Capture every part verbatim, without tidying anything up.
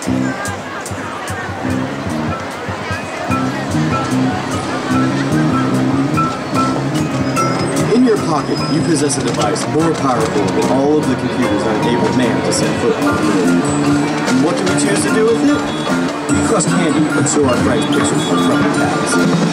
In your pocket, you possess a device more powerful than all of the computers that enable man to set foot on the moon. And what do we choose to do with it? We crush candy and show our friends pictures of trumpet tabs.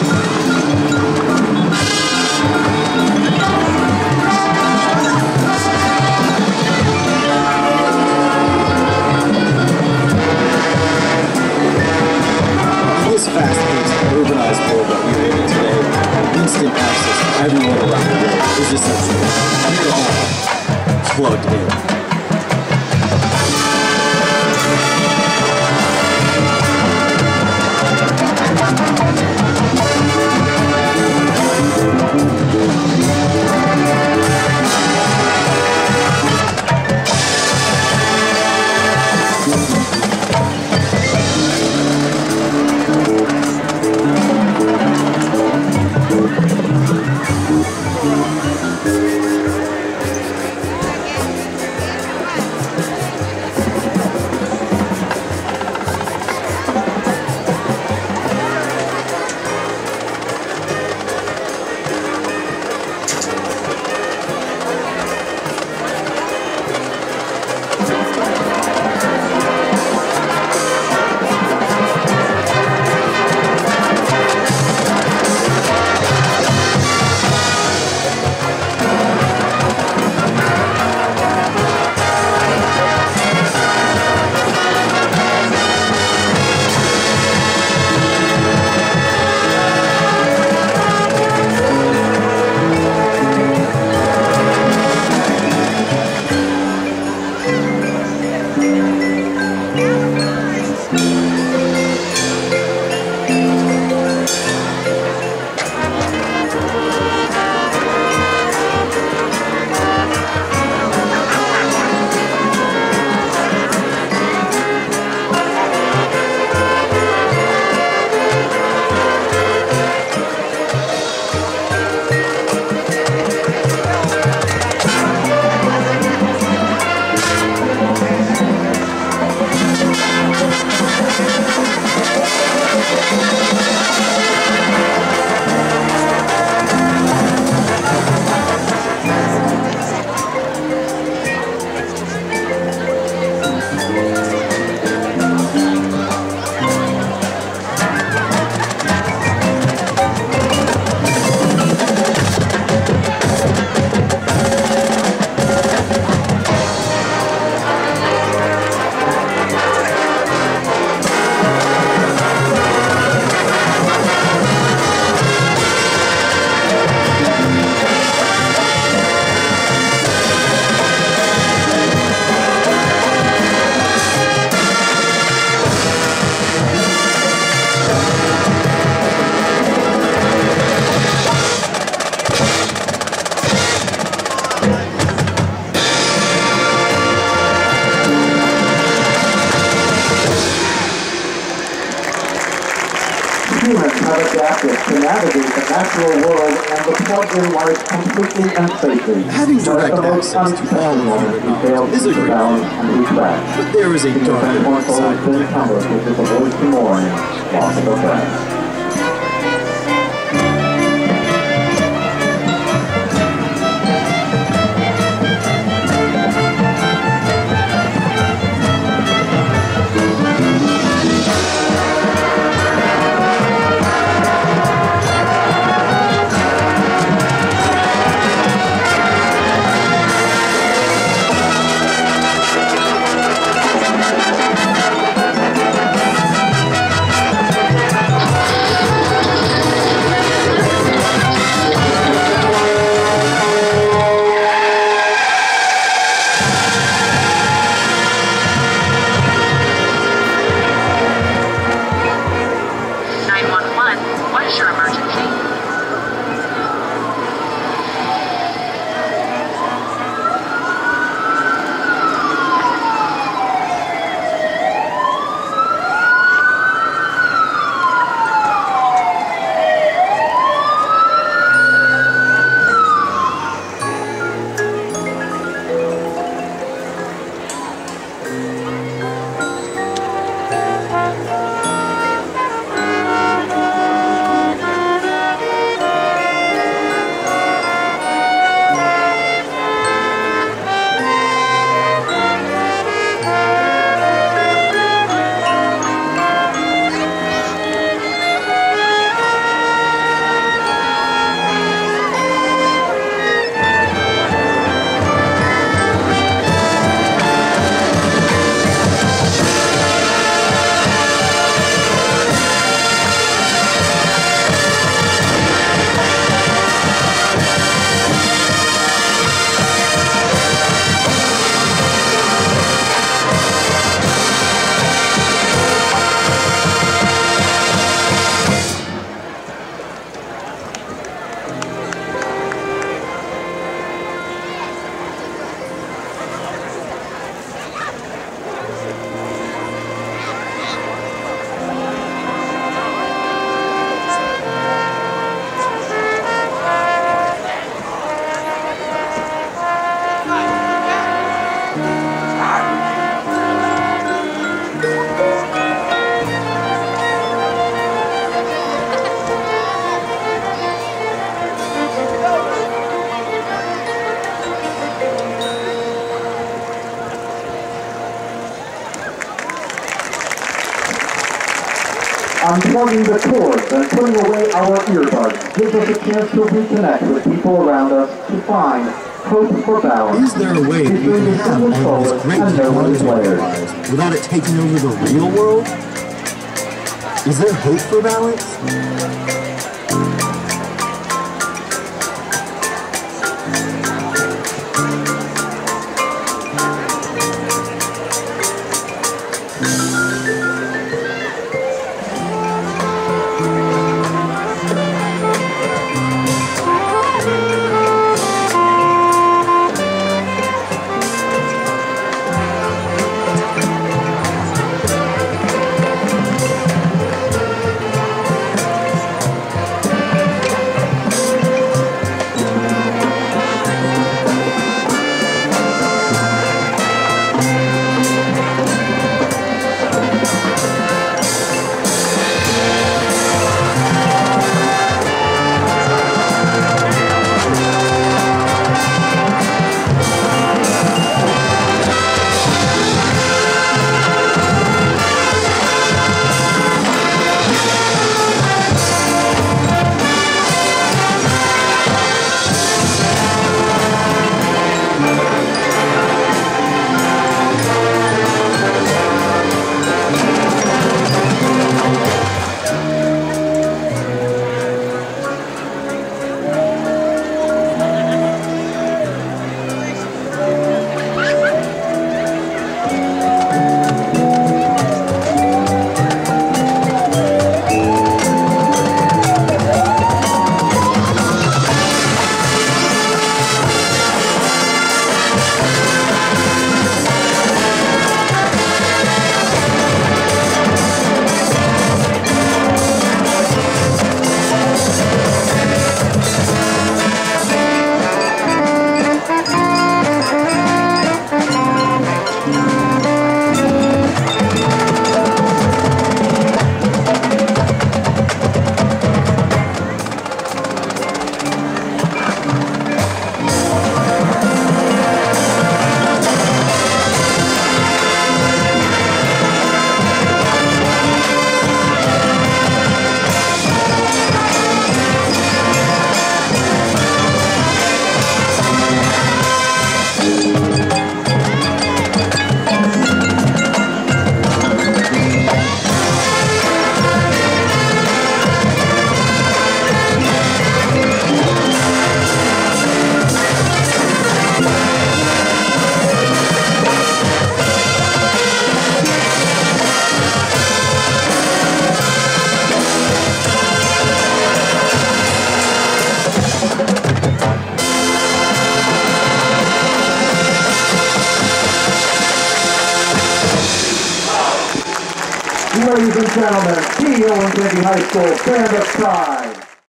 In this fast-paced, urbanized world that we live in today, instant access to everyone around the world is essential. And you're all plugged in. Humans have adapted to navigate the natural world and the plugged-in life completely and safely. Having direct access to all of human knowledge is a great thing, but there is a darker side to it. Which is a voice to mourn, loss of a friend. Thank you. unplugging the cords and putting away our earbuds gives us a chance to reconnect with people around us to find hope for balance. Is there a way that we can have all this great technology in our lives without it taking over the real world? Is there hope for balance? Ladies and gentlemen, the Olentangy High School Stand Up Pride.